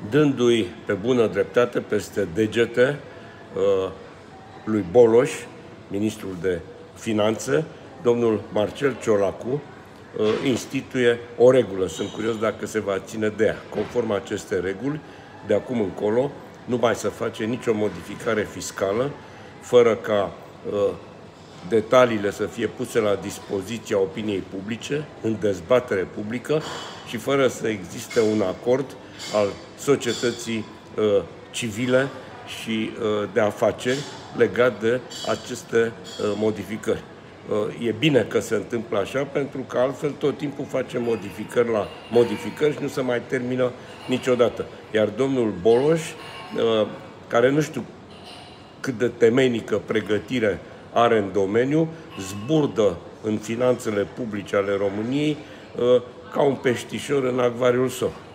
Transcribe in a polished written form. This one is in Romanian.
dându-i pe bună dreptate peste degete lui Boloș, ministrul de Finanțe, domnul Marcel Ciolacu instituie o regulă. Sunt curios dacă se va ține de ea. Conform acestei reguli, de acum încolo, nu mai se face nicio modificare fiscală fără ca detaliile să fie puse la dispoziția opiniei publice, în dezbatere publică și fără să existe un acord al societății civile și de afaceri legat de aceste modificări. E bine că se întâmplă așa, pentru că altfel tot timpul facem modificări la modificări și nu se mai termină niciodată. Iar domnul Boloș, care nu știu cât de temeinică pregătire are în domeniu, zburdă în finanțele publice ale României ca un peștișor în acvariul său.